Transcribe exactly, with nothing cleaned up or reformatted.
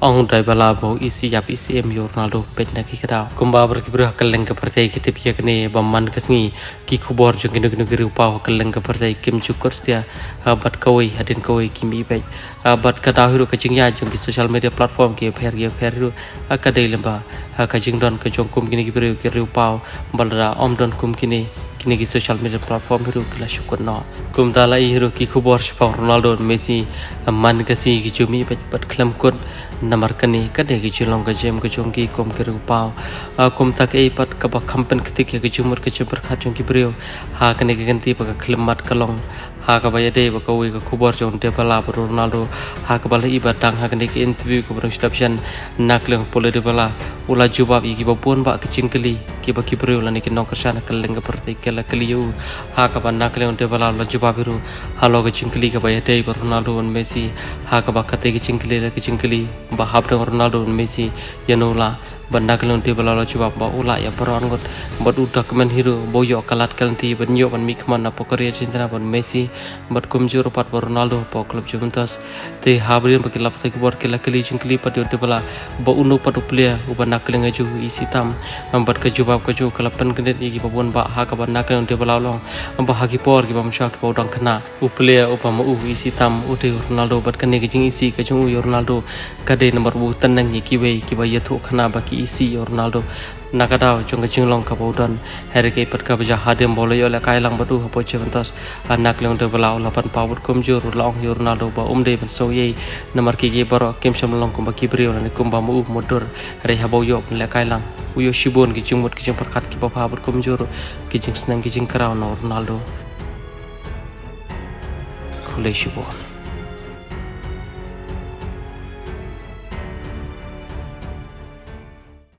ong dybala bau isi yap isi em ronaldo peit na ki kadaw kumba ber ki ber kaleng ka partai ki tip yak ne bamman kasngi ki khubor jong ki nug nug rupa kaleng ka partai kim chukur stia bat kawai hadin kawai kimi peit bat kadaw hiru ka jingya jong ki social media platform ki pher ki pher hiru akadai lemba ka jingdon ka jong kum kini ki ber ki rupa balra om don kum kini kini ki social media platform hiru kila syukur no kum dala hiru ki khubor spa ronaldo messi man kasi ki jumi peit bat klam kun namar kani kade ki chulong ka jem ka chongki kom ke rupao kom tak ei pat ka ba khampen ktik ke jumur ke chupar kha chongki brio ha kane ke ganti pa ka khlemat kalong ha ka ba yade ba ka wi ka khubor chong te bala ronaldo ha ka bala iba tang ha kane ke interview ko brang stapshan nakleng pole de bala ula jawab i ki ba pon ba ke chingkeli ki ba ki brio lani ke nokarsana kaleng ka partai kala kaliu ha ka ba nakleng te bala ula jawab biru halo ke chingkeli ka ba yade ba ronaldo on messi ha ka ba kate ke chingkeli la ke chingkeli bahab dengan Ronaldo dan Messi yanula benda kalian tiba lalu coba bawa ulah ya peran kot buat udah kemen hero boyok kalat kalian tiba nyok ban mikman apa karya cinta ban Messi buat kumjur pat Ronaldo apa klub Juventus te habrin bagi lapis ke buat kela keli jengkeli pada tiba lah bawa unu pada player uban nak kalian ngaju isi tam buat kejubab keju kelapan kedit iki babon ba ha ka ban nak kalian tiba lalu bah haki por ki bam syak ba udang kena u player upama u isi tam ude Ronaldo buat kene kejing isi kejung u Ronaldo kade nomor bu tenang ni kiwe kiba yatu kena baki isi Ronaldo nakadaw jong kejing long ka baudan hari ke pat ka baja hadem boleh oleh kailang batu hapo Juventus anak leong de belau lapan power kumjur long Ronaldo ba umde ben soye nomor ki ge baro kem sam long kum baki brio lan kum ba mu motor re habo yo le kailang uyo shibon ki jumut ki jing perkat ki ba power kumjur ki jing senang ki jing kraw Ronaldo kule shibon